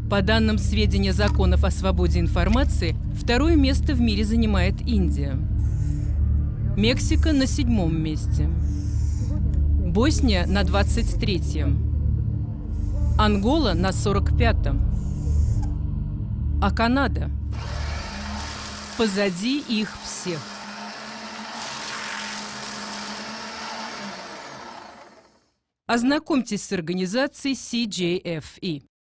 По данным сведения законов о свободе информации, второе место в мире занимает Индия. Мексика на 7-м месте. Босния на 23-м. Ангола на 45-м. А Канада? Позади их всех. Ознакомьтесь с организацией CJFE.